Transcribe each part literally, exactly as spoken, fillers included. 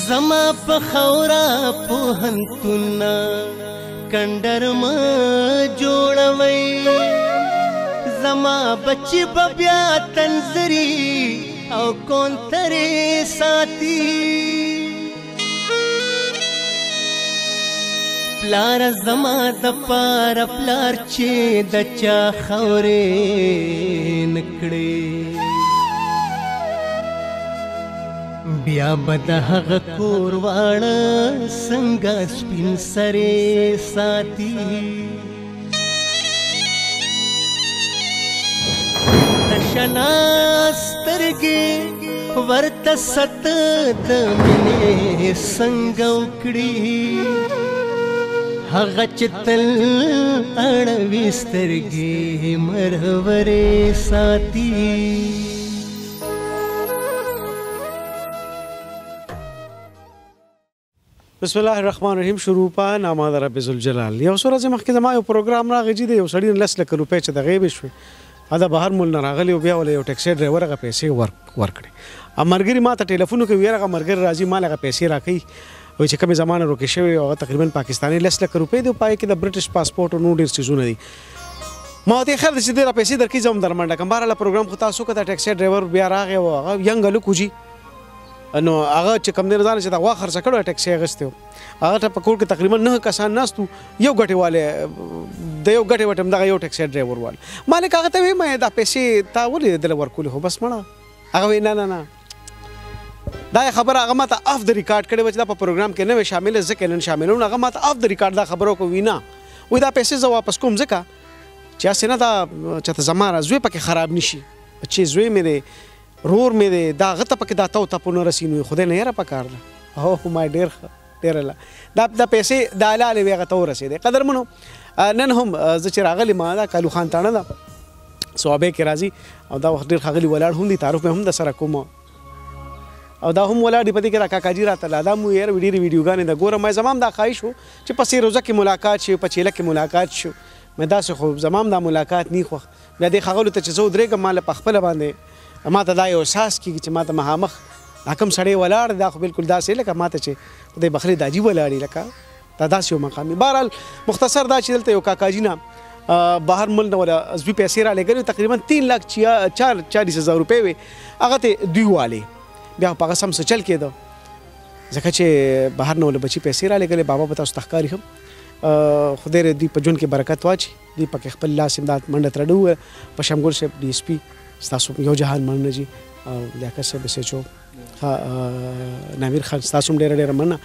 زما په خورا پوهنتون کنډر ما جوړوي زما بچي بیا تنظري او کونترې ساتي پلار زما د پار پلار چې د چا خورې نکړې بیا به د هغه کور واړه څنګه سپین سرې ساتي تشنا سترګې ورته ست د مینې څنګه وکړي هغه چې تل اړوي سترګې مرورې ساتي بسم الله الرحمن الرحیم شروع په نامه د رب ذوالجلال یو څو ورځې مخکې زما یو پروګرام راغی چې د یو سړي لس لکه روپۍ چې د غیبې شوې هغه بهر ملک نه راغلی او بیا ولې یو ټیکسي ډرایور هغه پیسې ورکړې ملګري ما ته ټلیفون وکړ ویل هغه ملګری راځي ما هغه پیسې راکوي وایي چې کومې زمانه روکې شوې هغه تقریبا پاکستاني لس لکه روپۍ دی پای کې د برټش پاسپورټ او نور ډېر څیزونه دي ما ورته خیر دی چې دې را پیسې درکړي زه هم در منډه کړم بهرحاله پروګرام خو تاسو وکړه د ټیکسي ډرایور بیا راغی او هغه ینګ هلک و جي نو هغه چې کوم دی ځان چې دا غوا خرڅه کړو ټیکسي اخیستی و هغه ته په کور کې تقریبا نه کسان ناست وو یو ګټې والی د یو ګټې وټم دغه یو ټیکسي ډرایور وال مالک هغه ته وایي ما دا پیسې تا ولې دله ورکولې خو بس مړه هغه وایي نه نه نه دا خبره هغه ما ته اف د ریکارډ کړې وه چې دا په پروګرام کې نه وې شامله ځکه نن شاملون هغه ما ته اف د ریکارډ دا خبره وکړه وایي نه وایي دا پیسې زه واپس کوم ځکه چې هسې نه دا چېرته زما زوی پکې خراب نه شي چې زوی مې دی رور مې دی دا هغه ته پکې دا تو تپو نه رسي نو خدای نه یاره پکار ده هو ما ډېر ښه ډېر الله دا دا پیسې دا حلالې وې هغه ته ورسېدې قدرمنو نن هم زه چې راغلی ما دا کالو خان تاڼه ده صوابۍ کې راځي او دا وخت ډېر ښاغلي ولاړ هم دي تعارف مې هم د سره کوم او دا هم ولاړ دي په دې کې را کاکاجي راته لا دا مو یاره ډېرې ویډیوګانې د ګورم ما زما هم دا خواهش و چې په سیروزه کې ملاقات شي په چیله کې ملاقات شو مې داسې خو زما هم دا ملاقات نه خوښ بیا دې ښاغلو ته چې زه ودرېږم ما له په خپله باندې ما ته دا یو احساس کېږي چې ما ته مخامخ دا کوم سړی ولاړ دا خو بالکل داسې لکه ما ته چې خدای بخلي داجي ولاړي لکه دا داسې یو مقام بهرحال مختصر دا چې دلته یو کاکاجي نه بهر ملک نه ولا عضوي پیسې رالېږلې تقریبا تین لاک چار چالیس هزار روپۍ وې هغه ته دوی والې بیا په هغه سم څه چل کېده ځکه چې بهر نه ولا بچي پیسې رالېږلې بابا به تاسو ته ښکاري هم خدای دې دوی په ژوند کې برکت واچي دوی پکې خپل لاس امداد منډه ترډو په شمګور صاحب ډي اس پي ستاسو یو جهان مننه جي او لیاقت صاحب ایس ایچ او نامیر خان ستاسو هم ډېره ډېره مننه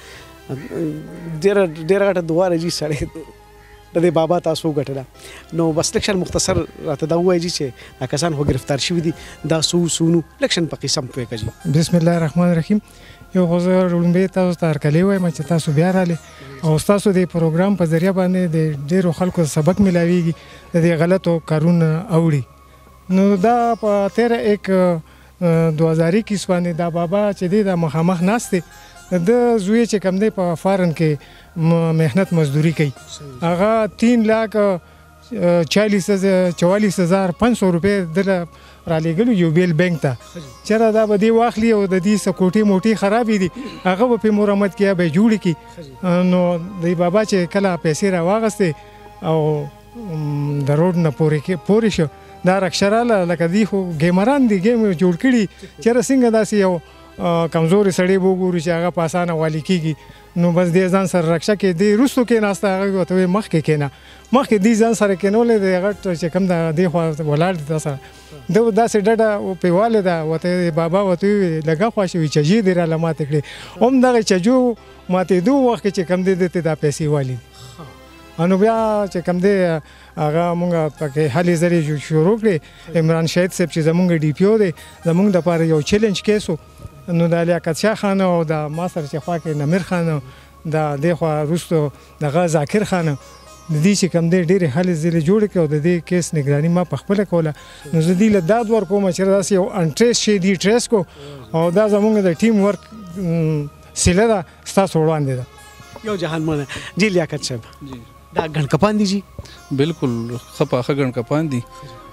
ډېره ډېره غټه دعا راځي سړی د دې بابا تاسو وګټله نو بس لکشن مختصر راته دا ووایي چې دا کسان خو ګرفتار شوي دي دا سو سونو لکشن په قسم پوهې کړي بسم الله الرحمن الرحیم یو خو زه لومړی تاسو ته هرکلی وایم چې تاسو بیا رالې او ستاسو د پروګرام په ذریعه باندې د ډېرو خلکو سبق میلاویږي د دې غلطو کارونه اوړي نو دا په تیره ایک دو هزار اکیس باندې دا بابا چې دی دا مخامخ ناست دی د زوی چې کوم دی په فارن کې محنت مزدوري کوي هغه تین لاک چالیس چوالیس هزار پنځ سو روپۍ دله رالیږلو یو بیل بینک ته چېرې دا به دې واخلي او د دې څه کوټې موټې خرابې دي هغه به پرې مرمت کړي به یې جوړې کړي نو د بابا چې کله پیسې راواغستې او د روډ نه پورې شو دا رکشراله لکه دی خو ګیمران دي ګیم جوړ کړي چېرې څنګه داسې یو کمزوري سړی به وګورو چې هغه په اسانه والي کېږي نو بس دې ځان سره رکشه کې دی وروستو کېناسته هغه ورته وایي مخکې کېنه مخکې دې ځان سره کېنولی دی هغه چې کوم د دې خوا ولاړ دی تا سره ده داسې ډډه پیواله ده ورته بابا ورته وویل لږه خوښه وي چجې دې راله ماتې کړې هم دغه چجو ماتېدو وخت کې چې کوم دی دې ته دا پیسې والي نو بیا چې کوم دی هغه مونږ پکې هلې ځلې شروع کړې عمران شهید صاحب چې زمونږ ډي پي او دی زمونږ دپاره یو چیلنج کیس و نو د لیاقت شاه خان او د ما سره چې خوا کې نمیر خان د دې خوا وروستو دغه ذاکر خان د دې چې کوم دی ډېرې هلې ځلې جوړې کړې او د دې کیس نګراني ما پخپله کوله نو زه دې له دا دور کوم چې داسې یو انټریس شي دې ټریس کو او دا زمونږ د ټیم ورک سیله ده ستاسو وړاندې ده یو جهان مننه جی لیاقت صاحب دا ګڼ کپان دي جی بالکل ښه پاخه ګڼ کپان دي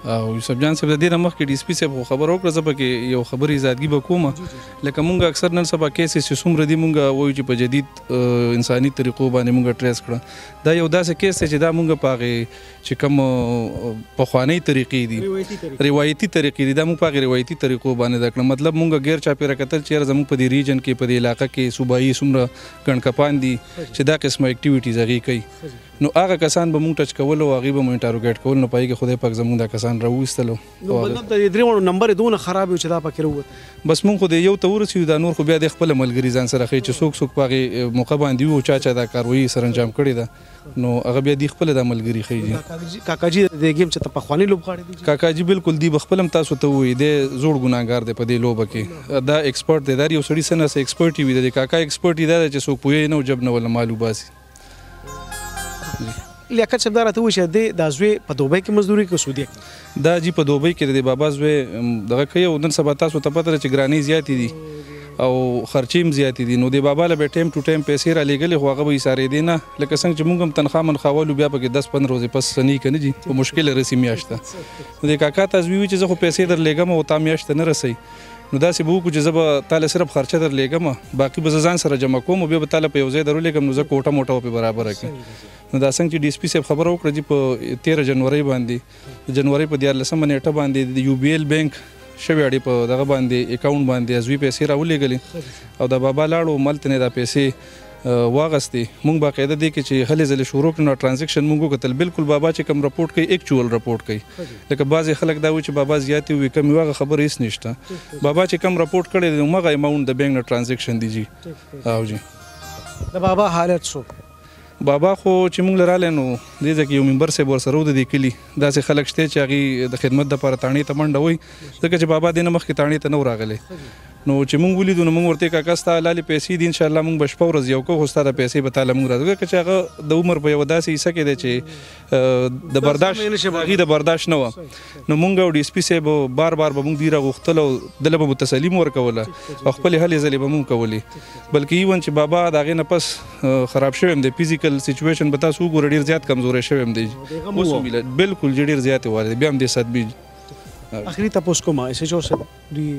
او یوسف جان صاحب د دې نه مخکې ډي اس پي صاحب خو خبره وکړه زه پکې یو خبرې ازادګي به کومه لکه مونږ اکثر نن سبا کیسز چې څومره دي مونږ وایو چې په جدید انساني طریقو باندې مونږ ټریس کړه دا یو داسې کیس دی چې دا مونږ په هغې چې کوم پخوانۍ طریقې دي روایتي طریقې دي دا مونږ په هغې روایتي طریقو باندې دا کړه مطلب مونږ غیر چاپېره کتل چې یاره زموږ په دې ریجن کې په دې علاقه کې صوبایي څومره ګڼکپان دي چې دا قسمه اکټیویټیز هغې کوي نو هغه کسان به مونږ ټچ کول او هغې به مو انټاروګیټ کول نو په هغې کې خدای پاک زموږ دا کسان راوویستلو مطلب د درې واړو نمبر یې دونه خراب و چې دا پکې راووت بس مونږ خو د یو ته ورسېدو دا نور خو بیا د خپله ملګري ځان سره ښیي چې څوک څوک په هغې موقع باندې وي او چا چا دا کاروایي سرانجام کړې ده نو هغه بیا دوی خپله دا ملګري ښیي کاکاجي د دې گیم چې ته پخواني لوبغاړی دی کاکاجي بالکل دی به خپل هم تاسو ته ووایي دی زوړ ګناهګار دی په دې لوبه کې دا ایکسپرټ دی دا یو سړي څه نه څه ایکسپرټ وي د کاکا ایکسپرټ یې دا دی چې څوک پوهیږي نه او جب نه ولا مالو باسي لیاقت صاحب دا راته ووایي چې دی دا زوی په دوبۍ کې مزدوري کوي سعودي کې دا جی په دوبۍ کې د بابا زوی دغه کوي او نن سبا تاسو ته پته ده چې ګرانۍ زیاتې دي او خرچې هم زیاتې دي نو د بابا له به ټایم ټو ټایم پیسې رالیږلې خو هغه به ایسارېدې نه لکه څنګه چې مونږ هم تنخوا منخوالو بیا پکې دس پندرہ ورځې پس څه نه که نه جي په مشکله رسي میاشت ته نو د کاکا ته زوی وي چې زه خو پیسې درلیږم او تا میاشت ته نه رسئ نو داسې به وکړو چې زه به تاله صرف خرچه درلیږم باقي به زه ځان سره جمع کوم او بیا به تاله په یو ځای درولېږم نو زه کوټه موټه به برابره کړي نو دا څنګه چې ډي اس پي صاحب خبره وکړه چې په تیره جنورۍ باندې د جنورۍ په دیارلسمه نیټه باندې د یو بي ایل بینک شوی اړې په دغه باندې اکاونټ باندې ازوي پیسې راولېږلې او د بابا لاړو ملته نه دا پیسې واغستې مونږ باقاعده دی کې چې هلې ځلې شروع کړو نو ټرانزیکشن مونږ وکتل بالکل بابا چې کوم رپورټ کوي ایکچوال رپورټ کوي لکه بعضې خلک دا وایي چې بابا زیاتې وي کمې وي هغه خبره هېڅ نشته بابا چې کوم رپورټ کړی دی همغه اماونټ د بینک نه ټرانزیکشن دی جي او جي د بابا حالت څو بابا خو چې مونږ لرالی نو دې ځای کې یو ممبر صاحب ورسره و د دې کلي داسې خلک شته چې هغې د خدمت دپاره تاڼې ته منډه وایي ځکه چې بابا دې نه مخکې تاڼې ته نه و راغلی نو چې مونږ ولیدو نو مونږ ورته کاکا ستا لالې پیسې دي انشاءالله مونږ به شپه ورځ یو کوو خو ستا د پیسې به تاله مونږ راځو ځکه چې هغه د عمر په یوه داسې حصه کې دی چې د برداشت هغې د برداشت نه وه نو مونږ او ډي اس پي صاحب بار بار به مونږ دوی راغوښتل او دله به مو تسلي مو ورکوله او خپلې هلې ځلې به مونږ کولې بلکې ایون چې بابا د هغې نه پس خراب شوی هم دی فزیکل سچویشن به تاسو وګوره ډېر زیات کمزوری شوی هم دی اوس بالکل چې ډېر زیاتې والی دی بیا هم دې صدمې اخري تپوس کوم ایس ایچ او صاحب دوی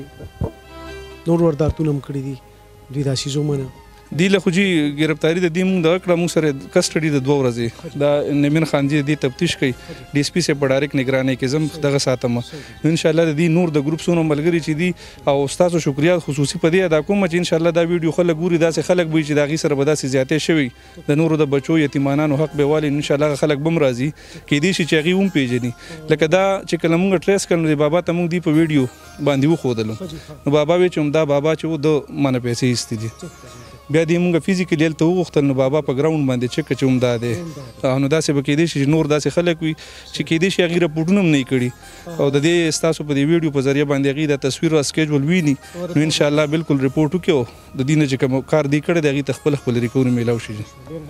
نور ورداتونه هم کړي دي دوی دا سیزو منه دی له خو جی ګرفتاري د دې مونږ دغه کړه مونږ سره کسټډي د دوه ورځې دا نمین خان جي دې تفتیش کوي ډي اس پي صاحب په ډایرکټ نگرانۍ کې زم دغه ساتم انشاءالله د دې نور د ګروپ څونه ملګري چې دي او ستاسو شکریا خصوصي په دې ادا کوم چې انشاءالله دا ویډیو خلک ګوري داسې خلک به چې د هغې سره به داسې زیاتې شوي د نورو د بچو یتیمانانو حق به والي انشاءالله خلک به هم راځي کیدای شي چې هغې هم پېژني لکه دا چې کله مونږ ټریس کړو د بابا ته مونږ دی په ویډیو باندې وښودلو نو بابا وی چې هم دا بابا چې و د مانه پیسې ایستې دي بیا دې مونږ فزیکلي هلته وغوښتل نو بابا په ګراونډ باندې چکه چې هم دا دی نو داسې به کیدای شي چې نور داسې خلک وي چې کیدای شي هغې رپورټونه هم نه کړي او د دې ستاسو په دې ویډیو په ذریعه باندې هغې دا تصویر او سکیجول ویني نو انشاءالله بالکل رپورټ وکړو د دې نه چې کوم کار دی کړی دی هغې ته خپل خپل ریکوري میلاو شي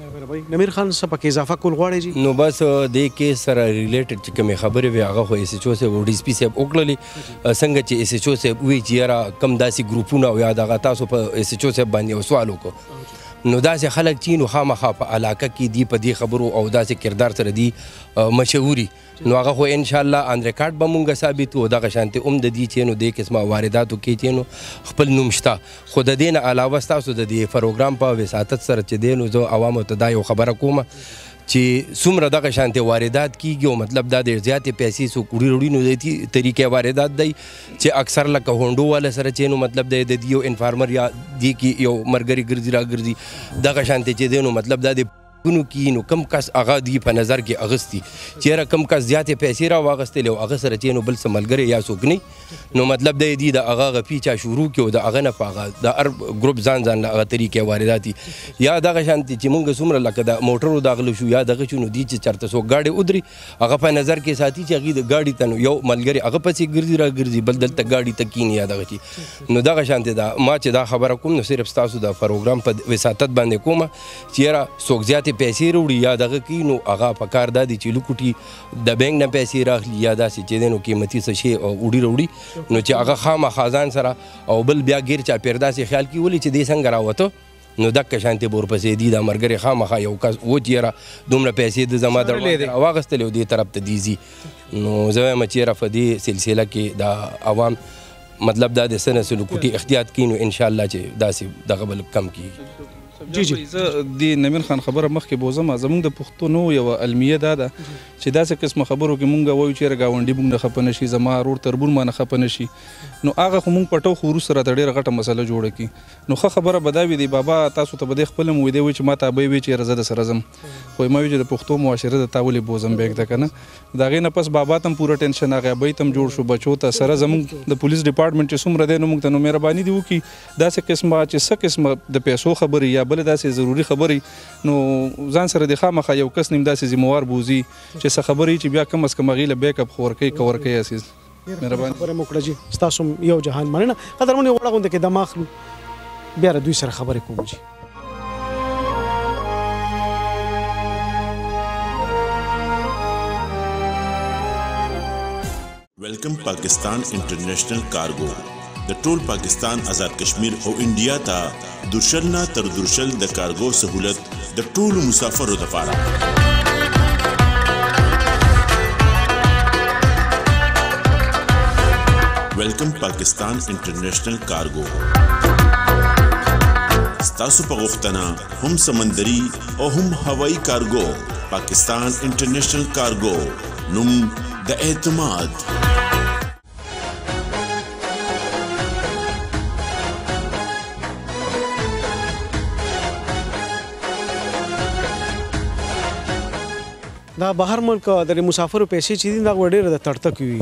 نمیر خان څه پکې اضافه کول غواړئ جي نو بس دې کیس سره ریلیټډ چې کومې خبرې وې هغه خو ایس ایچ او صاحب او ډي اس پي صاحب وکړلې څنګه چې ایس ایچ او صاحب وایي چې یاره کم داسې ګروپونه او یا دغه تاسو په ایس ایچ او صاحب باندې یو سوال وکړو نو داسې خلک چې نو خامخا په علاقه کې دي په دې خبرو او داسې کردار سره دي مشهوري نو هغه خو انشاءالله آن ریکارډ به مونږ ثابت و دغه شانتې هم د دې چې نو دې قسمه وارداتو کې چې نو خپل نوم شته خو د دې نه علاوه ستاسو د دې پروګرام په وساطت سره چې دی نو زه عوامو ته دا یو خبره کوم چې څومره دغه شانتې واردات کیږي او مطلب دا ډېر زیاتې پیسې څوک وړي وړي نو د طریقې واردات دی چې اکثر لکه هونډو والا سره چې نو مطلب دی د دې یو انفارمر یا دې کې یو مرګري ګرځي را ګرځي دغه شانتې چې دی نو مطلب دا د ګونو کې نو کم کس هغه دی په نظر کې اغستی چېرې کم کس زیاتې پیسې را واغستلې او هغه سره چې نو بل څه ملګری یا څوک نه نو مطلب دی دی د هغه غپي چا شروع کړي او د هغه نه په هغه د هر ګروپ ځان ځان له هغه طریقې وارداتي یا دغه شانتې چې مونږ څومره لکه د موټرو داخله شو یا دغه شو نو دي چې چېرته څوک ګاډۍ ودري هغه په نظر کې ساتي چې هغې د ګاډي ته نو یو ملګري هغه پسې ګرځي را ګرځي بل دلته ګاډي ته کیني یا دغه شي نو دغه شانتې دا ما چې دا خبره کوم نو صرف ستاسو د پروګرام په وساطت باندې کومه چې یاره څوک زیاتې پیسې راوړي یا دغه کوي نو هغه په کار دا دی چې لوکوټي د بینک نه پیسې راخلي یا داسې چې دی نو قیمتي څه شی وړي راوړي نو چې هغه خامخا ځان سره او بل بیا ګیر چاپېر داسې خیال کې ولي چې دی څنګه راوته نو دغه شانتې به ورپسې دي دا ملګري خامخا یو کس و چې یاره دومره پیسې د زما د راواغېستلې او دې طرف ته دي ځي نو زه وایم چې یاره په دې سلسله کې دا عوام مطلب دا د څه نه سلوکوټي احتیاط کړي نو انشاءالله چې داسې دغه بل کم کېږي جی جی زه د نمیر خان خبره مخکې بوزم زموږ د پښتنو یوه المیه دا ده چې داسې قسمه خبرو کې مونږ وایو چې یاره ګاونډي مونږ نه خفه نه شي زما ورور تربور ما نه خفه نه شي نو هغه خو مونږ پټو خو وروسته راته ډېره غټه مسله جوړه کړي نو ښه خبره به دا وي دی بابا تاسو ته به دې خپله مو ویدی وایي چې ما ته ابۍ وایي چې یاره زه در سره ځم خو ما وایي چې د پښتو معاشره د تا ولې بوزم بیګ ده که نه د هغې نه پس بابا ته هم پوره ټینشن هغې ابۍ ته هم جوړ شو بچو ته سره زموږ د پولیس ډپارټمنټ چې څومره دی نو مونږ ته نو مهرباني دې وکړي داسې قسمه چې څه قسمه د پیسو خبرې یا بلې داسې ضروري خبرې نو ځان سره د خامخا یو کس نیم داسې ذموار بوزي چې څه خبرې چې بیا کم از کم هغې له بیک اپ خو ورکوي که ورکوي اسیز مهرباني خبره مو کړه جي ستاسو یو جهان مننه قدرمن یو وړه غونډه کې دماغ اخلو بیا دوی سره خبرې کوم جي ویلکم پاکستان انټرنیشنل کارگو د ټول پاکستان آزاد کشمیر او انډیا ته درشلنا تر درشل د کارگو سہولت د ټول مسافرو لپاره ویلکم پاکستان انټرنیشنل کارگو ستاسو په غوښتنه هم سمندري او هم هوایي کارگو پاکستان انټرنیشنل کارگو نوم د اعتماد دا بهر ملک د مسافرو پیسې چې دي دا ډېره د تړتک وي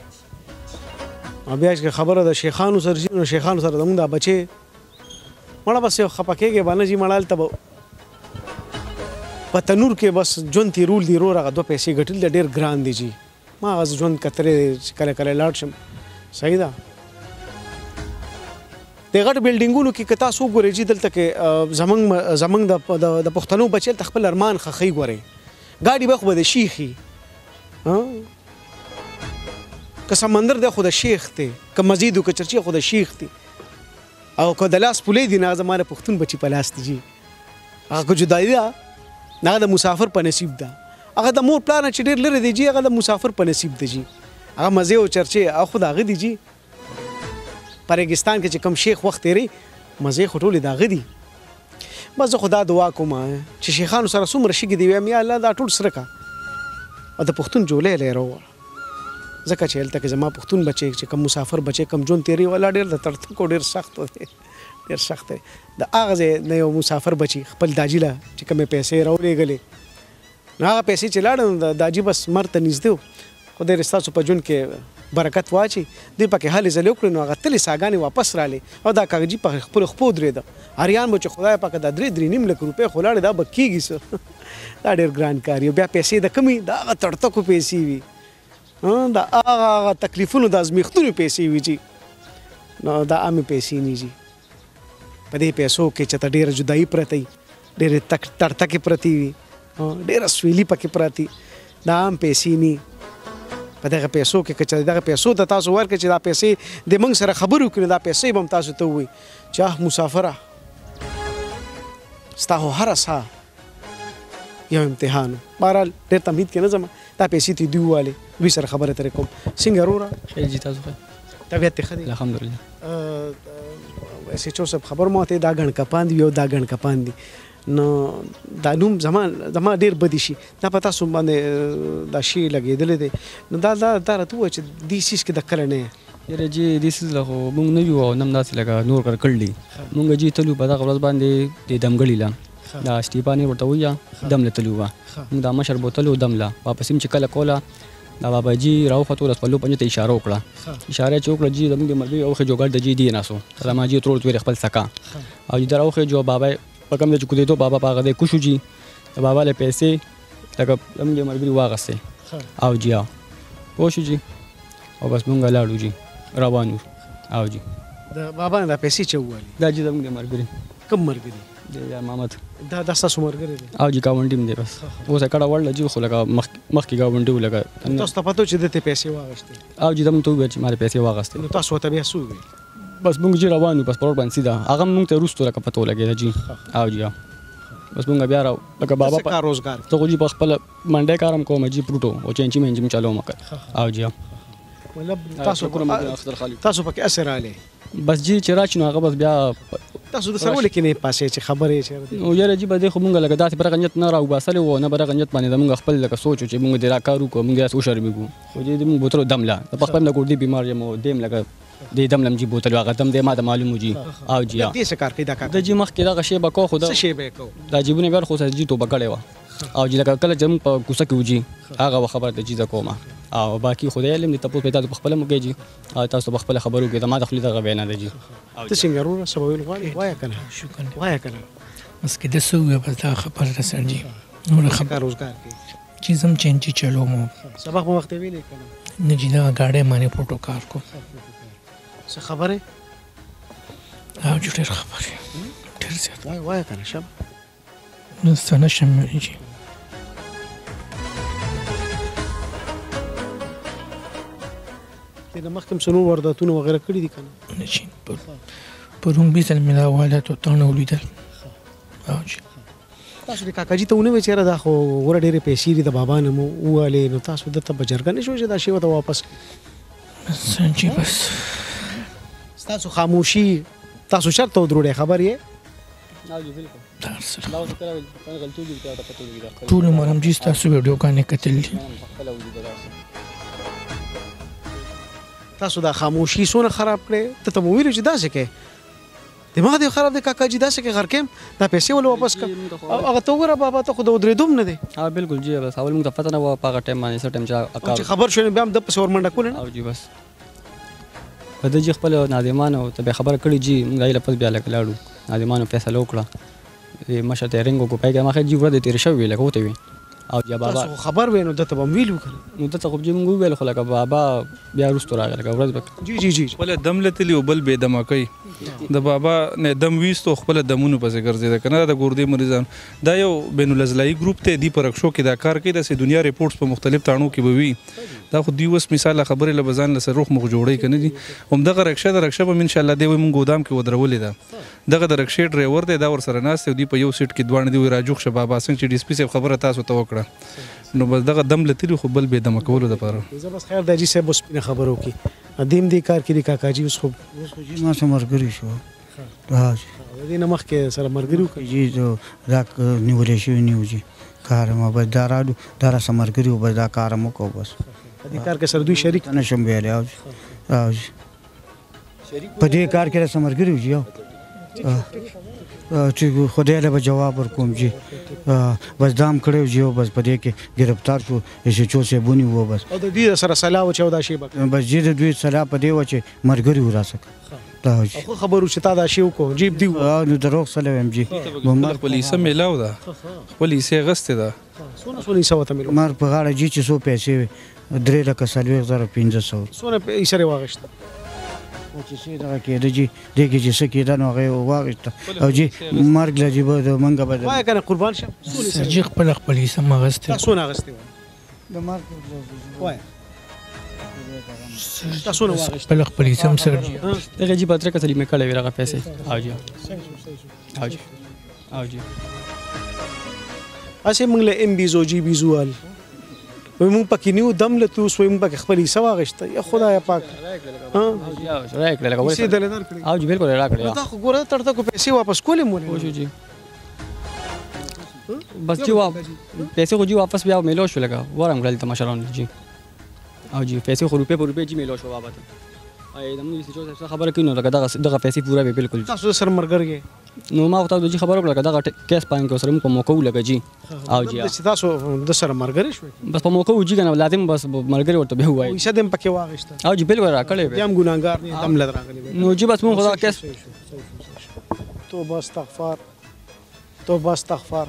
بیا چې خبره د شیخانو سره شي نو شیخانو سره زموږ دا بچې مړه بس یو خفه کېږي باندې جي مړه هلته په تنور کې بس ژوند تېرول دي ورور هغه دوه پیسې ګټل د ډېر ګران دي جي ما هغه ژوند کترې چې کله کله لاړ شم صحیح ده د غټ بلډینګونو کې که تاسو وګورئ جي دلته کې زموږ زموږ د پښتنو بچې ته خپل ارمان ښخۍ ګورئ ګاډي به خو به د شیخي که سمندر دی خو د شیخ دی که مزید که چرچی خو د شیخ دی او که د لاس پولې دي نه هغه زما د پښتون بچي په لاس دی جي هغه که جدایي ده نه هغه د مسافر په نصیب ده هغه د مور پلار نه چې ډېر لرې دی جي هغه د مسافر په نصیب دی جي هغه مزې او چرچې هغه خو د هغه دي جي په ریګستان کې چې کوم شیخ وخت تېری مزې خو ټولې د هغه دي بس زه خو دا دعا کوم چې شیخانو سره څومره شګې دي وایم یا الله دا ټول سره کا او د پښتون جولی لی راوړه ځکه چې هلته کې زما پښتون بچی چې کوم مسافر بچی کوم ژوند تېروي والا ډېر د تړتکو ډېر سخت دی ډېر سخت دی د هغه ځای نه یو مسافر بچي خپل داجي له چې کومې پیسې راولېږلې نو هغه پیسې چې لاړه نو د داجي بس مر ته نږدې و خدای دې ستاسو په ژوند کې برکت واچي دوی پکې هلې ځلې وکړې نو هغه تلې ساګانې واپس رالې او دا کاغجي په خپلو خپو درېده اریان به چې خدای پاکه دا درې درې نیم لک روپۍ خو لاړې دا به کېږي څه دا ډېر ګران کار بیا پیسې د کمې د هغه تړتکو پیسې وي د هغه هغه تکلیفونو د ازمیښتونو پیسې وي جي نو دا عامې پیسې نه جي په دې پیسو کې چې ته ډېره جدایي پرته وي ډېرې تک تړتکې پرتې وي ډېره سویلي پکې پرتې دا عام پیسې نه په دغه پیسو کې که دغه پیسو ته تاسو ورکړئ چې دا پیسې د موږ سره خبرې وکړي دا پیسې به هم تاسو ته ووایي چې اه مسافره ستا خو هره ساه یو امتحان بهرحال ډېر تمهید کې نه ځم دا پیسې ته دوی ووالې دوی سره خبرې ترې کوم څنګه وروره خیر جي تاسو ښه طبیعت دې ښه دی الحمدلله ایس ایچ او صاحب خبر مو ته دا ګڼ کپان دي یو دا ګڼ کپان دي نو دا نوم زما زما ډېر بدې شي دا په تاسو باندې دا شی لګېدلی دی نو دا دا دا راته ووایه چې دې سیز کې د کله نه یې یاره جي دې سیز له خو مونږ نه یو او نه هم داسې لکه نور کړکړ دي مونږ جي تلو په دغه ورځ باندې د دمګړي له دا سټیپانې ورته ووایه دم له تلو وه مونږ دا مشر بوتلو دم له واپس هم چې کله کوله دا بابا جي راوختو رسپلو پنجو ته اشاره وکړه اشاره چې وکړه جي زموږ د مرګي اوښې جوګړ د جي دی ناسو زما جي ترور تورې خپل سکا او جي دا راوښې جو بابا په کوم ځای چې کودېدو بابا په هغه ځای کوشو جي د بابا له پیسې لکه زموږ د ملګري واغستې او جي او پوه شو جي او بس مونږ لاړو جي روان وو او جي د بابا نه دا پیسې چې ووالې دا جي زموږ د ملګري کوم ملګري د یار محمد دا دا ستاسو ملګری دی او جي ګاونډي م دی بس اوس یې کډه وړله جي خو لکه مخکې ګاونډي و لکه تاسو ته پته چې دته پیسې واغستې او جي دم ته وویل چې ما پیسې واغستې نو تاسو ته بیا څه وویل بس مونږ چې روان یو بس په روډ باندې سیده هغه مونږ ته وروستو لکه پته ولګېده جي او جي بس مونږ بیا راو لکه بابا څه کار روزګار ته خو جي په خپله منډی کار هم کوم جي پروټو او چینچي مینچي م چلوم او جي مطلب تاسو تاسو پکې اثر رالی بس جي چې راشي نو هغه بس بیا تاسو د سره ولې کې نه پاسې چې خبرې چېرې نو یاره جي به دی خو مونږ لکه داسې په دغه نیت نه راوباسلی وو نه په دغه نیت باندې زمونږ خپل لکه سوچ و چې مونږ دې را کار وکړو مونږ داسې وشرمېږو خو جي مونږ بوتلو دم لا په خپل د ګردې بیمار یم او دیم لکه دې دم لم جي بوتل هغه دم دی ما ته معلوم و جي او جي دې څه کار کوي دا کار د جي مخکې دغه شی به کوو خو څه شی به یې کوو دا جیبونه بیا خو جي توبه کړې وه او جي لکه کله چې موږ په کوڅه کې وو جي هغه خبره د جي زه کوم او باقي خدای علم دی تاسو په تاسو په خپل موږ جي او تاسو په خپل خبرو کې ما د خپل دغه وینا ده جي ته څنګه وروره څه ویل غواړې وایه که نه شکر وایه که نه بس کې د څه ووایه بس دا خبره راسره جي نور څه خبر کار روزګار کوي چې زم چینچي چلوم سبق په وخت ویلې که نه نه جي دغه ګاډی باندې پروټو کار کوم څه خبرې او جي ډېر خبرې ډېر زیات وایه وایه که نه شم نو څه نشم ویلی جي د مخکې هم څه نور وارداتونه وغیره کړي دي که نه نه جي په لومبي ځل مې دا والاتو تاڼه ولیدل او جي تاسو د کاکاجي ته ونه وایئ چې یاره دا خو وره ډېرې پیسې دي د بابا نه مو ووالې نو تاسو دلته په جرګه نه شوئ چې دا شی ورته واپس بس جي بس ستاسو خاموشي تاسو چېرته ودروړی خبر یې او جي بالکل دا هر څه دا اوس کله غلطي وکړي ته پته ولګي ټول عمر هم جي ستاسو ویډیوګانې کتل دي تاسو دا خاموشي څونه خراب کړې ته ته مو ویلو چې داسې کې دماغ دې خراب دی کاکاجي داسې کې غر کیم دا پیسې ول واپس کړه او هغه ته وګوره بابا ته خو د ودرېدو نه دی ها بالکل جي بس اول موږ ته پته نه وه په هغه ټایم باندې څه ټایم چې چې خبر شو نو بیا هم د پسې ورمنډه کول نه او جي بس په ده جي خپل نادمانو ته بیا خبره کړې جي موږ هغې لپس بیا لکه لاړو نادمانو فیصله وکړه مشر ته یې رنګ وکړو پای کې ما ښه جي ورځ تېرې شوې وې لکه وته وې او یا بابا تاسو خبر وې نو دته به هم ویلو که نو دته خو جي موږ وویل خو لکه بابا بیا وروستو راغی لکه ورځ به جی جی جی خپله دم لتلي او بل بې دمه کوي د بابا نه دم ویستو خپله دمونو پسې ګرځېده که نه د ګردې مریضان دا یو بین الاضلاعي ګروپ دی دی په رکشو کې دا کار کوي داسې دنیا ریپورټس په مختلف تاڼو کې به وي دا خو دوی اوس مثاله خبرې له به ځان له سره روغ مخ جوړوي که نه دي همدغه رکشه د رکشه به م انشاءالله دی وایي مونږ ګودام کې ودرولې ده دغه د رکشې ډرایور دی دا ورسره ناست دی دوی په یو سیټ کې دواړه دي وایي راجوخ شه بابا څنګه چې ډي اس پي صاحب خبره تاسو ته وکړه نو بس دغه دم لتلي خو بل بې دمه کولو دپاره زه بس خیر دی جي صاحب اوس سپینه خبره وکړي دیم دې کار کې دي کاکاجي اوس خو اوس خو جي ما سره ملګري شو ها جي د دې نه مخکې سره ملګري وکړي جي دا نیولې شوي نه و جي کار ما بس دا راډو دا راسره ملګري وو بس دا کار مو وکړو بس په دې کار کې سره دوی شریک نه شم ویلی او جي او جي په دې کار کې راسره ملګري وو جي چې خدای له به جواب ورکوم جي بس دام کړی جي بس په دې کې ګرفتار شو ایس ایچ او صاحب ونیو بس او د دوی سره صلاح و چې او دا شی به بس جي د دوی صلاح په دې وه چې ملګري وو راسره دا جي خو خبرو چې تا دا شی وکړو جیب دی نو دروغ سره ویم جي خپل حصه میلاو ده خپل حصې اغستې ده څونه څونه حصه ورته میلو مار په غاړه جي چې څو پیسې وې درې لکه څلوېښت زره پنځه سوه څونه حصه یې واخیسته او چې څه دغه کېده جي دې کې چې څه کېده نو هغه یې واخیسته او جي مرګ له جي به د منګه به وایه که نه قربان شم څونه جي خپل خپل حصه م اغوستی تا څونه اخیستې وه د مرګ وایه تا څونه واخیستې خپل خپل حصه م سره جي دغه جي په درې کسلې مې کړی وې هغه پیسې او جي او جي او جي هسې موږ له ام بیزو جي بیزو وال وایي موږ پکې نیو دم لته اوس وایي موږ پکې خپل حصه واخیسته یا خدایه پاک راکړې لکه پیسې دلې درکړې او جي بالکل یې راکړې دا خو ګوره تړته کو پیسې واپس کولې مو پوه شو جي بس جي وا پیسې خو جي واپس بیا میلو شو لکه ورم کړل ته مشرانو جي او جي پیسې خو روپۍ په روپۍ جي میلو شو بابا ته ای د موږ چې خبره کوي نو لکه دغه دغه پیسې پوره به بالکل تاسو سره مرګرګي نو ما ورته د جي خبره وکړه دغه کیس پاین کې سره موږ په موقع ولګه جي او جي تاسو د سره مرګري شو بس په موقع وجي کنه لازم بس مرګري ورته به وای پیسې دم پکې واغښته او جي بالکل راکړې به یم ګناګار نه دم لد راغلی نو جي بس موږ خدا کیس توبه استغفار توبه استغفار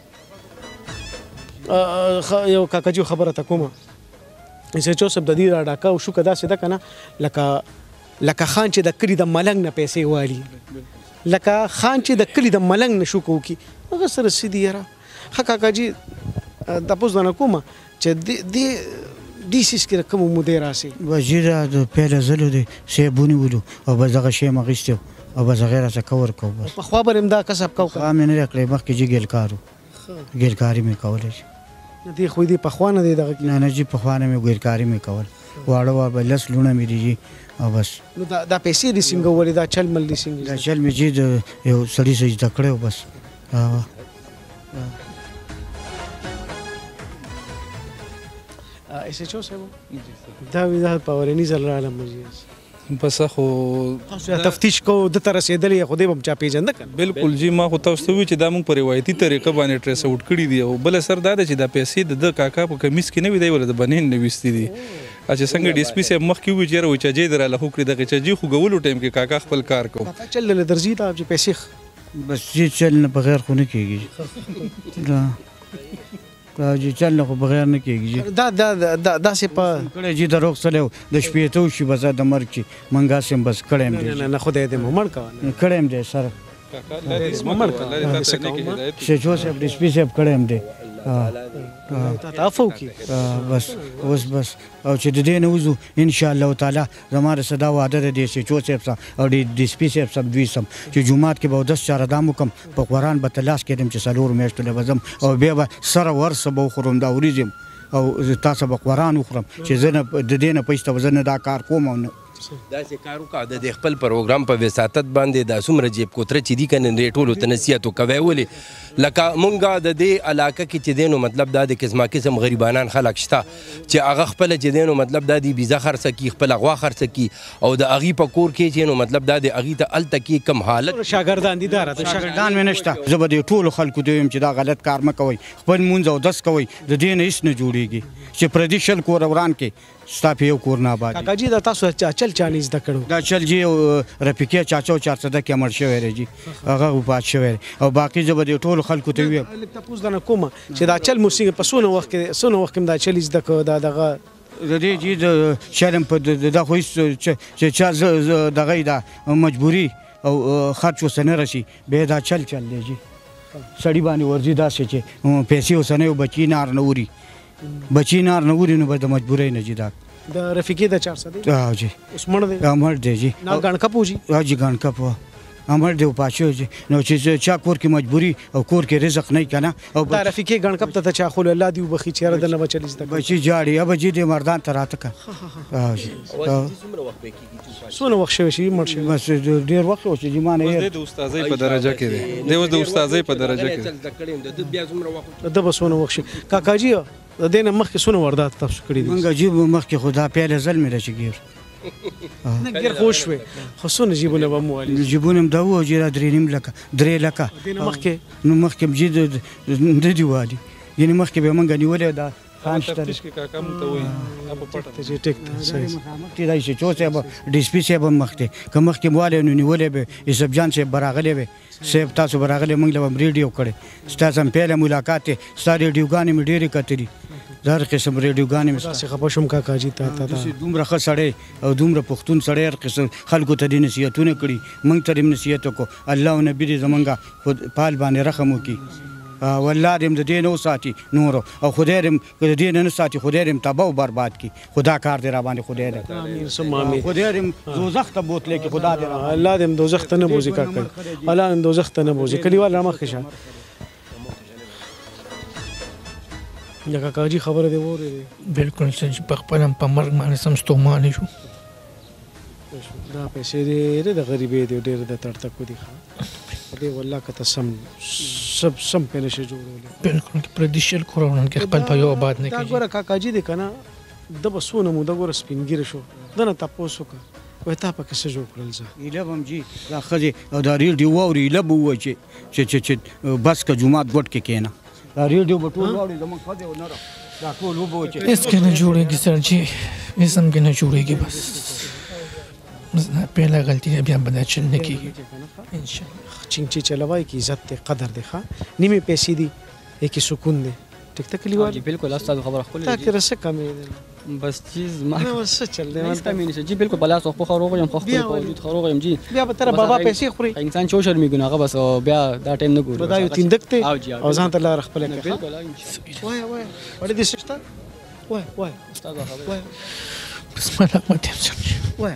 یو کاکاجي خبره ته کومه ایسه چې سب د دې را ډاکا او شو کدا سیده کنه لکه لکه خان چې د کلی د ملنګ نه پیسې والی لکه خان چې د کلی د ملنګ نه شو کوي هغه سره سیدی را ها کاکاجي د پوز نه کومه چې د ډي سي کې کوم مدیر راسي وزیر د پیله زلو دی صاحب ونیولو او بس دغه شی م اخیستی او بس هغې راته کور کوو بس پخوا به هم دا کسب کو خوا مې نه دی کړی مخکې جي ګیلکار و ګیلکاري مې کولی شي دې خو دې پخوا نه دی دغه نه نه جي پخوا نه مې ګیلکاري مې کول واړه وه به لس لوڼه مې دي جي او بس نو دا دا پیسې دې سینګولې دا چل مل دې دا سینګ چل مې جي د یو سړي سره زده کړی و بس ایس ایچ او صاحب دا وی دا پاورني ځل رااله مجلس بس خو تاسو تفتیش کو د تر رسیدلې خو دې هم چا پیژند کړ بالکل جی ما خو تاسو ته وی چې دا موږ په روایتي طریقه باندې ټریس اوټ کړی دی او بل سر دا چې دا پیسې د کاکا په کمیس کې نه وي دی ول د بنین نه وستې دي چې څنګه ډي اس پی صاحب مخ کې وی چې راوي چې جې دراله هو کړی دغه چې جی خو غولو ټایم کې کاکا خپل کار کو چل له درځي ته چې پیسې بس جي چل نه بغیر خو نه کېږي دا دا جي چل نه خو بغیر نه کېږي دا دا دا داسې په کړی جي د روغ سړی و د شپې ته وشي بس د مرګ چې منګاسې هم بس کړی یم دی نه نه خدای دې مو مړ کوه کړی یم دی سر مړ کوه شیچو صاحب ډي اس پي صاحب کړی یم دی تا عفو کی بس اوس بس او چې د دې نه وځو ان شاء الله تعالی زما د صدا وعده ده د شیچو صاحب سره او د ډي اس پي صاحب سره دوی سم چې جمعات کې به اودس چاره دام وکم په قرآن به تلاش کېدم چې څلور میاشتو له به ځم او بیا به سره ورسه به وخورم دا وریځم او تاسو به قرآن وخورم چې زه نه د دې نه پیسته به زه نه دا کار کوم او نه داسې کار وکړه د خپل پروګرام په وساطت باندې دا څومره جیب کوتره چې دي که نه ټولو ته نصیحت وکوی ولې لکه مونږ د دې علاقه کې چې دی نو مطلب دا د قسمه قسم غریبانان خلک شته چې هغه خپله چې دی نو مطلب دا د بیزه خرڅه کي خپله غوا خرڅه کي او د هغې په کور کې چې نو مطلب دا د هغې ته هلته کې کم حالت شاګردان دي دا راته شاګردان مې نشته زه به د ټولو خلکو ته ویم چې دا غلط کار مه کوئ خپل مونځ او دس کوئ د دې نه هېڅ نه جوړېږي چې پردي شل کور وران کې ستا په یو کور نه آباد کاکا جي دا تاسو چل چاني زده کړو دا چل جي رفیقې چاچا او چارڅده کې مړ شوی دی جي هغه وفات شوی او باقي زه به د ټولو خلکو ته ویم تپوس دنه کومه چې دا چل موسیقي په څونه وخت کې څونه وخت کې دا چل زده کړو دا دغه د دې جي د شرم په دا خو هېڅ چې چا دغه دا مجبوري او خرچ ورسره نه رسي بیا دا چل چل دی جي سړي باندې ورځي داسې چې پیسې ورسره نه وي بچي نار نه وړي بچی نار نه وړي نو به د مجبورۍ نه جي دا د رفیقې د چار سده ها جي عثمان دی امر دی جي نه ګڼکپ وږي ها جي ګڼکپ امر دی پاشو جي نو چې چا کور کې مجبوري او کور کې رزق نه کنه او دا رفیقې ګڼکپ ته چا خول الله دی وبخي چیرې د نه بچل زده بچی جاړي اب جي د مردان ته راته کا ها جي څونه وخت شوی شي مړ شي بس ډیر وخت او چې جمانه یې د استادۍ په درجه کې دی د اوس د استادۍ په درجه کې د بیا څومره وخت د بسونه وخت شي کاکا جي د دې نه مخکې څونه واردات تاسو کړي دي مونږ جيب مخکې خدا پیاله زل مې راچ ګیر نه ګیر خوش وي خو څونه جيبونه به مو علي جيبونه دا و چې را درې نیم لکه درې لکه مخکې نو مخکې جي د دې وادي یعنی مخکې به مونږ نیولې دا خان شته تفتیش کې کاکا مو ته وایي په پټه چې ټیک ته صحیح چې دا شي چې صاحب ډي اس پي صاحب مخته که مخکې مواله نو نیولې به یوسف جان صاحب براغلې به صاحب تاسو براغلې موږ له ریډیو کړي ستاسو هم پیله ملاقات ستاسو ریډیوګانې مې ډېرې کتلې هر قسم ریډیوګانې مې تاسو خپه شوم کاکا جي ته ته دومره ښه سړی او دومره پښتون سړی هر قسم خلکو ته دې نصیحتونه کړي موږ ته هم نصیحت وکړو الله او نبي دې زمونږ پال باندې رحم وکړي والله دې د دې نه وساتي نور او خدای دې د دې نه ساتي خدای دې تباہ او برباد کړي خدا کار دې را باندې خدای دې امين ثم امين خدای دې دوزخ ته بوتلې کې خدا دې الله دې دوزخ ته نه بوزي کاکا الله دې دوزخ ته نه بوزي کلیوال را مخ شه یا کاکا جي خبره دې وره بالکل چې په خپل په مرګ باندې سم ستومانه شو دا پیسې دې د غریبې دې ډېر د تړتکو دي دې والله کته سم سب سم په نشه جوړول بالکل پردیشل کورونه کې خپل په یو آباد نه دا کیږي ګوره کاکا جي دې کنه د بسونه مو د ګوره سپینګیر شو دنه تاسو کا وای تا په کیسه جوړ کړل ځه ایله هم جی دا خځه او دا ریډیو ووري لبو و چې چې چې بس کا جمعات ګټ کې کینا دا ریډیو بټول ووري زمون خځه و نه دا ټول وبو چې اس کې نه جوړيږي سر جی اسم کې نه جوړيږي بس پہلا غلطی بیا بدا چل نه کیږي ان شاء الله چنګ چلوای کی عزت ته قدر دی ښا نیمه پیسې دی یکی سکون دی ټیک ټاک کلیوال جی بالکل استاد خبر خپل تا کې رسه کمې بس چیز ما نه وسه چل دی نه کمې نشه جی بالکل بلا خو خروغ یم خو خپل وجود خروغ یم جی بیا به تر بابا پیسې خوري انسان چو شرمې ګناغه بس بیا دا ټیم نه ګوري بدا یو تیندکته او ځان ته لار خپل بالکل وای وای وړي دې سشته وای وای استاد خبره وای بس ملامت یم سم وای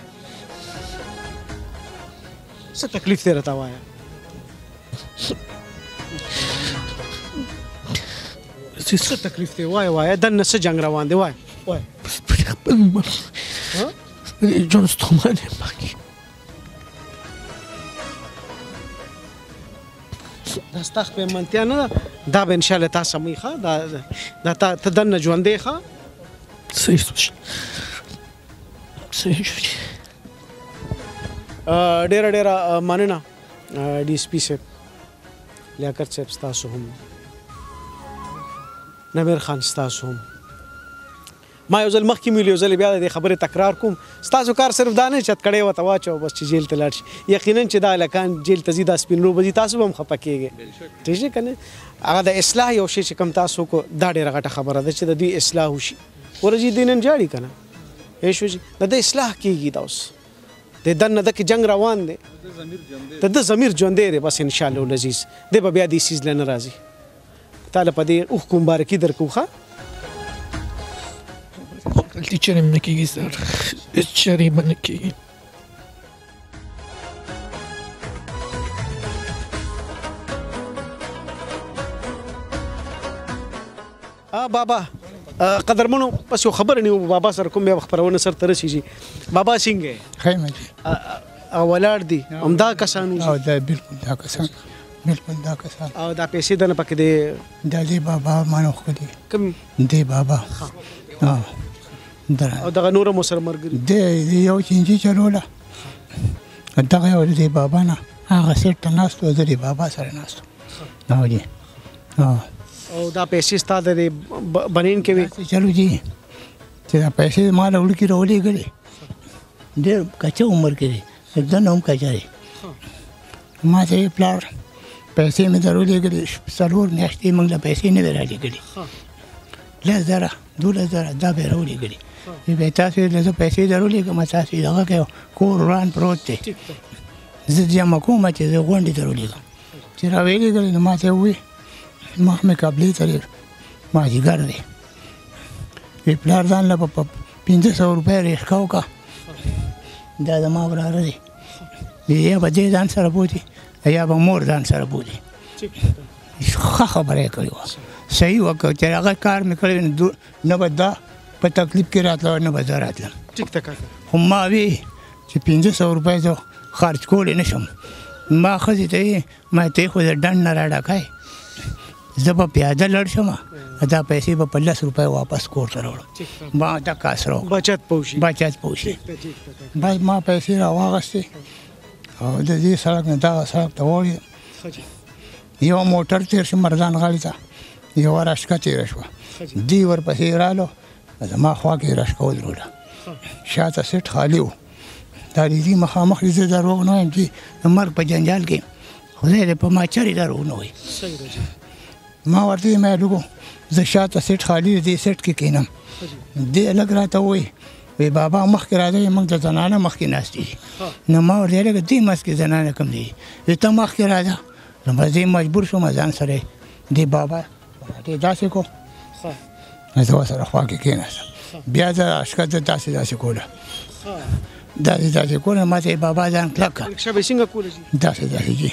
څه تکلیف دی راته وایه څه تکلیف دی وایه وایه دننه څه جنګ روان دی وایه وایه بس پرې خپل مر جون ستومان یم باقي دا ستا خپېمنتیا نه ده دا به انشاءالله تا سموي ښه دا تا ته دننه ژوندی ښه صحیح شو صحیح شو ډېره ډېره مننه ډي اس پي صاحب لیاقت صاحب ستاسو هم نمیر خان ستاسو هم ما یو ځل مخکې ویل یو ځل بیا د خبرې تکرار کوم ستاسو کار صرف دا نه چې چتکړې ورته واچوه بس چې جیل ته لاړ شي یقینا چې دا هلکان جیل ته ځي دا سپین روبه ځي تاسو به هم خفه کېږئ ټیک دی که نه هغه د اصلاح یو شی چې کوم تاسو کو دا ډېره غټه خبره ده چې د دوی اصلاح وشي ورځي دوی نن جاړي که نه پوه شو چې د ده اصلاح کېږي دا اوس د دننه ده کې جنګ روان دی د ده ضمیر ژوندی دی بس انشاءالله العزیز دی به بیا دې سیز له نه راځي تا له په دې اوښکو مبارکي درکوو ښه غلطي چرې م نه کېږي سر هېڅ چرې به نه کېږي بابا قدرمنو بس یو خبره نیو بابا سره کوم بیا خپرونه سرته رسېږي بابا څنګه یې خیمه دي او ولاړ دي همدا کسان او دا بالکل دا کسان بالکل دا کسان او دا پیسې دنه پکې دی دا دی بابا مانو خدي کوم دی بابا ها او دغه نور مو سره مرګري دی یو چینجی چلوله دغه یو دی بابا نه هغه سیټ ته ناست و زه دی بابا سره ناست او جی ها او دا پیسې ستا د بنین کې وي چلو جی چې دا پیسې ما له وړکي راولېږلې ډېر کچه عمر کې دی دنه هم کچه دی ما ته یې پلار پیسې مې درولېږلې څلور میاشتې موږ له پیسې نه وې رالېږلې لس زره دولس زره دا به یې راولېږلې وی تاسو یې زه پیسې درولېږم تاسو یې دغه کوي کور وران پروت دی زه جمع کوم چې زه غونډې درولېږم چې راویلېږلې نو ما ته یې ووایي مخ مې قبلې ته ډېر مازدیګر دی وی پلار ځان له په پنځه سوه روپۍ ریښکه وکړه دا زما وراره دی یا به دې ځان سره بوتي یا به مور ځان سره بوتي ښه خبره یې کړې وه صحیح وکړه چې هغه کار مې کړی نه به دا په تکلیف کې راتله نه به زه راتلم خو ما وی چې پنځه سوه روپۍ زه خرڅ کولی نه شم ما ښځې ته یې ما ته یې خو د ډنډ نه راډکای زه به پیاده لړ شم دا پیسې به په لس روپۍ واپس کور ته راوړم ما دا کاسره وکړه بچت پوشي بچت پوشي بس ما پیسې راواغستې او د دې سړک نه دغه سړک ته وړې یو موټر تېر شو مردان غاړې ته یوه رشکه تېره شوه دی ورپسې رالو زما خوا کې رشکه ودروله شاته سیټ خالي و دا دې مخامخ دې زه دروغ نه وایم چې د مرګ په جنجال کې خدای دې په ما چرې دروغ نه وایي ما ورته ویل ما لږو زه شاته سیټ خالي دې سیټ کې کښېنم دې لږ راته ووایي وی بابا مخکې راځئ موږ د زنانه مخکې ناستې دي نو ما ورته ویل دې منځ کې زنانه کوم دی وی ته مخکې راځه نو بس دې مجبور شوم ځان سره دې بابا دې داسې کو زه ورسره خوا کې کښېناستم بیا زه اشکه زه داسې داسې کوله داسې داسې کوله ما ته یې بابا ځان کلک کړه داسې داسې جي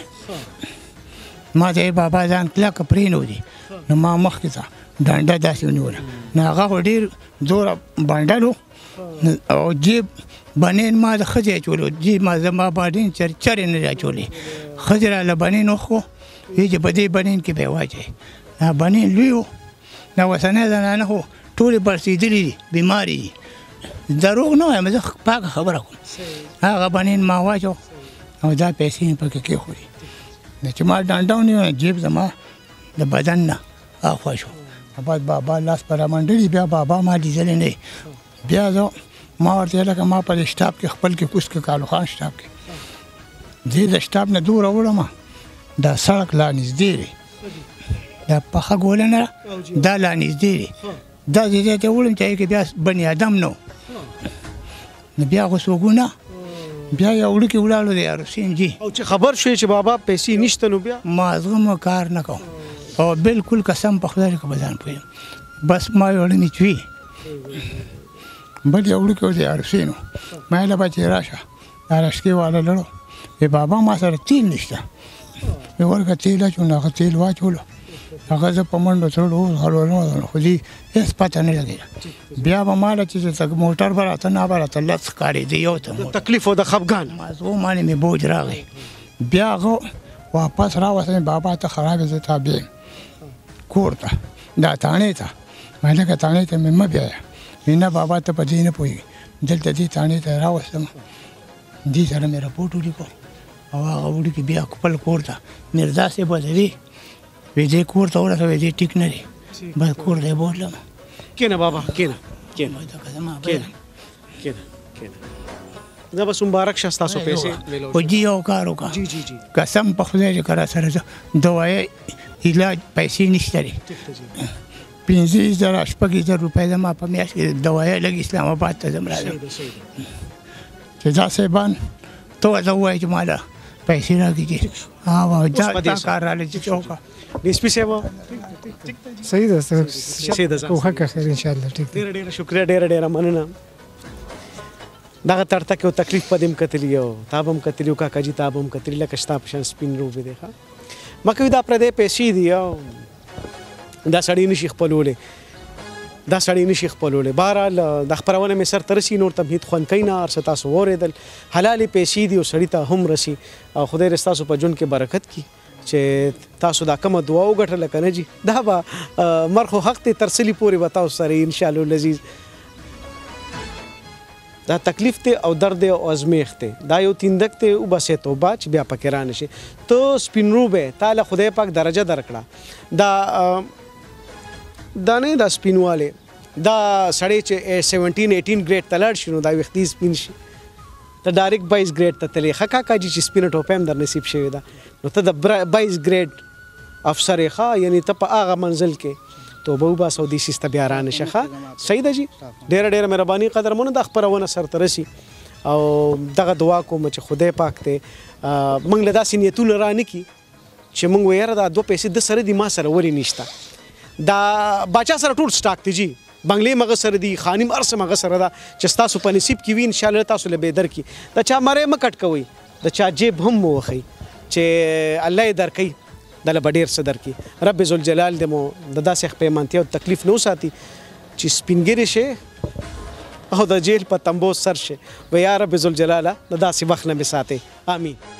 ما ته یې بابا ځان کلک پرېنودي نو ما مخکې ته ډنډه داسې ونیوله نو هغه خو ډېر زوره بنډل و او جیب بنین ما د ښځې اچولو جیب ما زما بنین چرې نه دی اچولې ښځې راله بنین وخو وی چې په دې بنین کې به یې واچوئ دا بنین لوی و دا اوسنۍ زنانه خو ټولې برسېدلې دي بیمارې دي دروغ نه وایم زه پاکه خبره کوم هغه بنین ما واچو او دا پیسې مې پکې کېښودې نو چې ما ډنډه ونیو جیب زما د بدن نه اخوا شو بعد بابا لاس په رامنډلي بیا بابا ما لیدلی نه بیا زه ما ورته ویل لکه ما په شټاپ کې خپل کې کوز کې کالو خان شټاپ کې دې د شټاپ نه دوره وړم دا سړک لا نږدې دی دا پخه ګوله نه دا لا نږدې دی دا دې ته وړم چې کې بیا بني ادم نو نو بیا خو څوکونه بیا یو وړوکی ولاړو دی حسین جي او چې خبر شوې چې بابا پیسې نشته نو بیا ما زغم کار نه کوم او بالکل قسم په خدای کې به ځان پوهېږم بس ما یې وړنې چوي بل یو وړوکی و د عرفین و ما ویله بچې راشه دا رشکې والا لړو وی بابا ما سره تیل نشته وی ورکه تیل اچولو هغه تیل واچولو هغه زه په منډو تللو هلولو خو دې هېڅ پته نه لګېده بیا به ماله چې موټر به راته نه به راته لس ښکارېده یو ته تکلیف او د خفګان مازغو باندې مې بوج راغی بیا هغه واپس راوستم بابا ته خرابې زه تابع یم کور ته دا تاڼې ته ما لکه تاڼې ته مې مه بیایه وی نه بابا ته په دې نه پوهېږي دلته دې تاڼې ته راوستم دې سره مې رپوټ ولیکو او هغه وړوکي بیا خپل کور ته مرزا صاحب ورته دی وی دې کور ته ورسوی دې ټیک نه دی بس کور دی بوتلم کېنه بابا کېنه کېنه کېنه کېنه کېنه زه بس مبارک شه ستاسو پیسې خو جي یو کار وکړه قسم په خدای چې که را سره زه دوایي علاج پیسې نشته دی پنځه زره شپږ زره روپۍ زما په میاشت کې دوایي لږ اسلام آباد ته ځم راځم چې دا صاحبان ته ورته ووایې چې ما له پیسې راکړي چې دا کار رالی چې وکړه ډي اس پي صاحب صحیح ده صحیح ده کوښښ خیر ان شاء الله ټیک دی ډېره ډېره شکریه ډېره ډېره مننه دغه تړتک او تکلیف په دې هم کتلي او تا به هم کتلي او کاکا جي تا به هم کتلي لکه ستا په شان سپین روبې دی ښه ما کوي دا پردی پیسې دي او دا سړی نشي خپلولی دا سړی نشي خپلولی بهرحال د خپرونه مې سر ته رسي نور تمهید خوند کوي نه هر څه تاسو واورېدل حلالې پیسې دي او سړي ته هم رسي او خدای دې ستاسو په ژوند کې برکت کړي چې تاسو دا کومه دعا وګټله که نه جي دا به مرخو حق دی تر څلي پورې به تاسو سره انشاءالله العزیز دا تکلیف دی او درد دی او ازمیښت دی دا یو تیندک دی وباسې توبه چې بیا پکې را نشي ته سپین روبې تا له خدای پاک درجه درکړه دا دا نه دا سپینوالی دا سړی چې سیونټین ایټین ګریډ ته لاړ شي نو دا ویښتې سپین شي ته ډایرکټ بایس ګریډ ته تلې ښه کاکا جي چې سپینه ټوپۍ هم در نصیب شوې ده نو ته د بایس ګریډ افسر یې ښه یعنې ته په هغه منزل کې توبه وباسه او دې سیز ته بیا را نشه ښه صحیح ده جي ډېره ډېره مهرباني قدرمنو دا خپرونه سرته رسي او دغه دعا کوم چې خدای پاک دی موږ له داسې نیتونه را نه کړي چې موږ ویره دا دوه پیسې د سره دي ما سره ولې نشته دا باچا سره ټول سټاک دی جي بنگلې مغه سره دي خانم ارسه مغه سره ده چې تاسو په نصیب کې وي ان شاء الله تاسو له به در کې د چا مړې مکټ کوي د چا جیب هم وخی چې الله یې درکې دله بډیر څه درکې رب ذوالجلال دې مو د داسې پیمانتیا او تکلیف نه وساتي چې سپینګری شي او د جیل په تمبو سر شي و یا رب ذوالجلال د داسې وخت نه مې ساتي امين